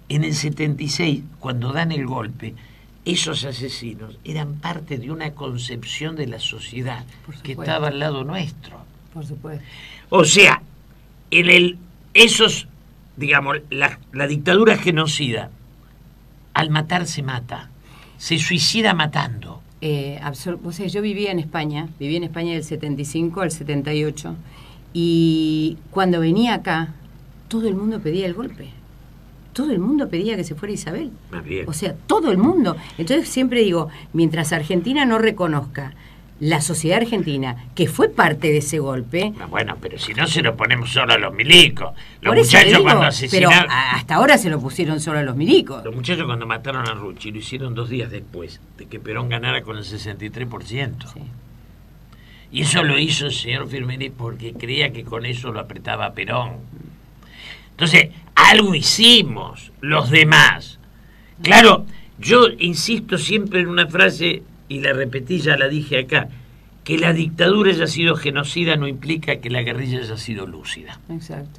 en el setenta y seis, cuando dan el golpe, esos asesinos eran parte de una concepción de la sociedad que estaba al lado nuestro. Por supuesto. O sea, en el, esos, digamos, la, la dictadura genocida, al matar se mata, se suicida matando. Eh, o sea, yo vivía en España, viví en España del setenta y cinco al setenta y ocho, y cuando venía acá, todo el mundo pedía el golpe. Todo el mundo pedía que se fuera Isabel. Más bien. O sea, todo el mundo. Entonces siempre digo, mientras Argentina no reconozca la sociedad argentina, que fue parte de ese golpe... No, bueno, pero si no se lo ponemos solo a los milicos. Los por eso te muchachos digo, cuando pero asesinaron... a- hasta ahora se lo pusieron solo a los milicos. Los muchachos cuando mataron a Rucci lo hicieron dos días después de que Perón ganara con el sesenta y tres por ciento. Sí. Y eso lo hizo el señor Firmenich porque creía que con eso lo apretaba a Perón. Entonces, algo hicimos los demás. Claro, yo insisto siempre en una frase, y la repetí, ya la dije acá, que la dictadura haya sido genocida no implica que la guerrilla haya sido lúcida. Exacto.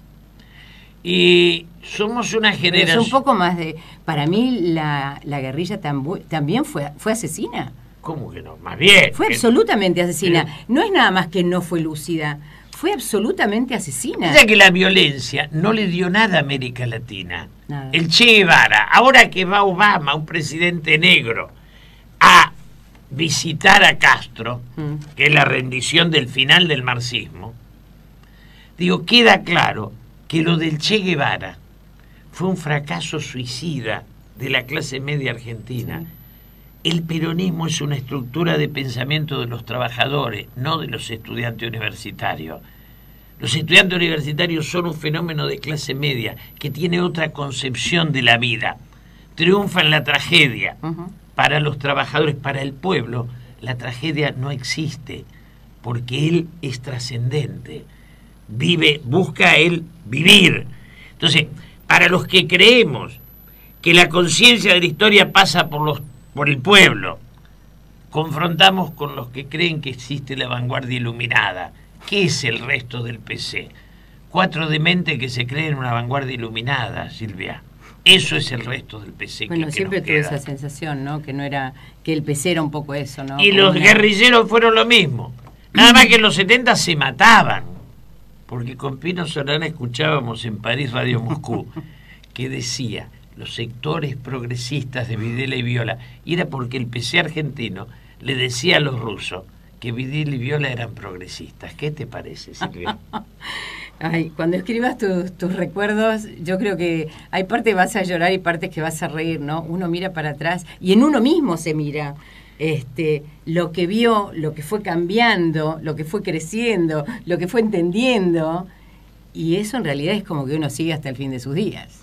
Y somos una Pero generación... es un poco más de... Para mí la, la guerrilla tambu- también fue, fue asesina. ¿Cómo que no? Más bien. Fue que- absolutamente asesina. Sí. No es nada más que no fue lúcida. Fue absolutamente asesina. O sea que la violencia no le dio nada a América Latina. Nada. El Che Guevara, ahora que va Obama, un presidente negro, a visitar a Castro, Mm. que es la rendición del final del marxismo, digo, queda claro que lo del Che Guevara fue un fracaso suicida de la clase media argentina. Sí. El peronismo es una estructura de pensamiento de los trabajadores, no de los estudiantes universitarios. Los estudiantes universitarios son un fenómeno de clase media que tiene otra concepción de la vida. Triunfa en la tragedia. Ujú. Para los trabajadores, para el pueblo, la tragedia no existe, porque él es trascendente. Vive, busca él vivir. Entonces, para los que creemos que la conciencia de la historia pasa por los por el pueblo, confrontamos con los que creen que existe la vanguardia iluminada. ¿Qué es el resto del P C? Cuatro dementes que se creen una vanguardia iluminada, Silvia. Eso es el resto del P C. Bueno, que, que siempre nos tuve queda. esa sensación, ¿no? Que no era, que el P C era un poco eso, ¿no? Y Como los una- guerrilleros fueron lo mismo. Nada más que en los setenta se mataban. Porque con Pino Solana escuchábamos en París Radio Moscú que decía los sectores progresistas de Videla y Viola. Y era porque el P C argentino le decía a los rusos que Videla y Viola eran progresistas. ¿Qué te parece, Silvia? Ay, cuando escribas tus, tus recuerdos, yo creo que hay partes que vas a llorar y partes que vas a reír, ¿no? Uno mira para atrás y en uno mismo se mira este, lo que vio, lo que fue cambiando, lo que fue creciendo, lo que fue entendiendo, y eso en realidad es como que uno sigue hasta el fin de sus días.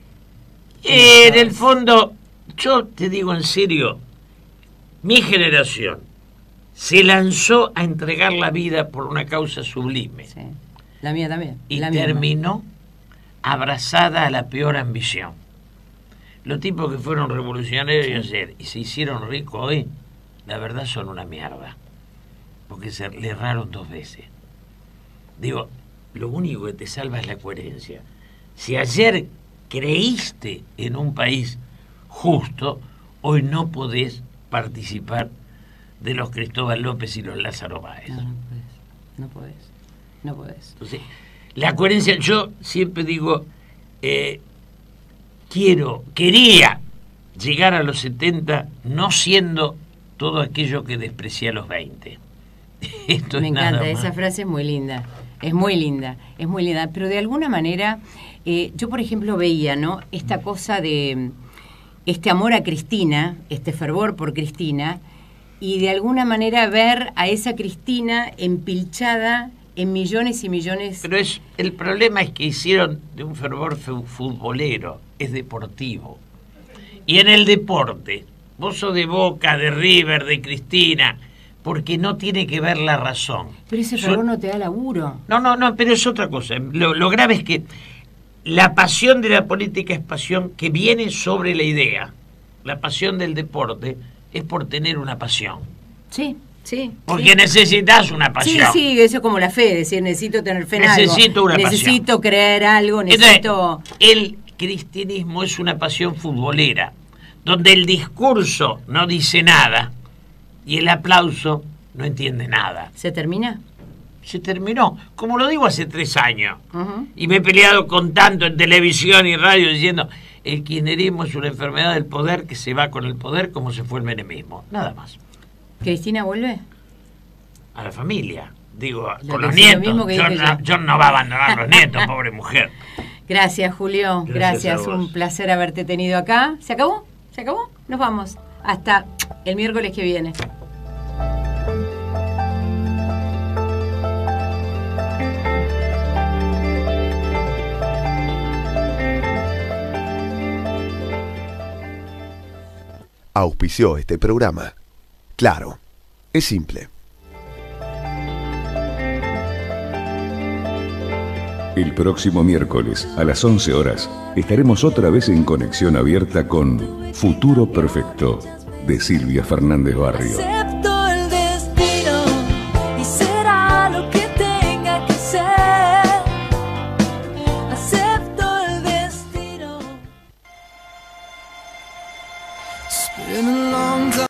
Eh, en el fondo, yo te digo en serio, mi generación se lanzó a entregar la vida por una causa sublime. Sí. La mía también. Y la misma. terminó abrazada a la peor ambición. Los tipos que fueron revolucionarios ayer y se hicieron ricos hoy, la verdad son una mierda. Porque se le erraron dos veces. Digo, lo único que te salva es la coherencia. Si ayer creíste en un país justo, hoy no podés participar de los Cristóbal López y los Lázaro Báez. No, no podés. No podés. No podés. Entonces, la coherencia, yo siempre digo, eh, quiero, quería llegar a los setenta no siendo todo aquello que desprecié a los veinte. Esto Me es nada encanta, más. esa frase es muy linda, es muy linda, es muy linda, pero de alguna manera, eh, yo por ejemplo veía, ¿no? Esta cosa de este amor a Cristina, este fervor por Cristina, y de alguna manera ver a esa Cristina empilchada en millones y millones. Pero es, el problema es que hicieron de un fervor fu- futbolero, es deportivo. Y en el deporte, vos sos de Boca, de River, de Cristina, porque no tiene que ver la razón. Pero ese Son- fervor no te da laburo. No, no, no, pero es otra cosa. Lo, lo grave es que la pasión de la política es pasión que viene sobre la idea. La pasión del deporte es por tener una pasión. Sí, sí. Porque sí. necesitas una Sí, pasión. sí, eso es como la fe, decir, necesito tener fe en algo. Necesito una pasión. Necesito creer algo, necesito... Entonces, el cristianismo es una pasión futbolera, donde el discurso no dice nada y el aplauso no entiende nada. ¿Se termina? Se terminó, como lo digo hace tres años. Uh-huh. Y me he peleado con tanto en televisión y radio diciendo el kirchnerismo es una enfermedad del poder que se va con el poder como se fue el menemismo. Nada más. ¿Cristina vuelve? A la familia. Digo, Lo con que los sí, lo nietos. mismo que Yo dije no, yo. yo no va a abandonar a los nietos, pobre mujer. Gracias, Julio. Gracias Gracias. a vos. Un placer haberte tenido acá. ¿Se acabó? ¿Se acabó? Nos vamos. Hasta el miércoles que viene. Auspició este programa. Claro, es simple. El próximo miércoles a las once horas estaremos otra vez en conexión abierta con Futuro Perfecto de Silvia Fernández Barrio. Acepto el destino y será lo que tenga que ser. Acepto el destino. It's been a long time.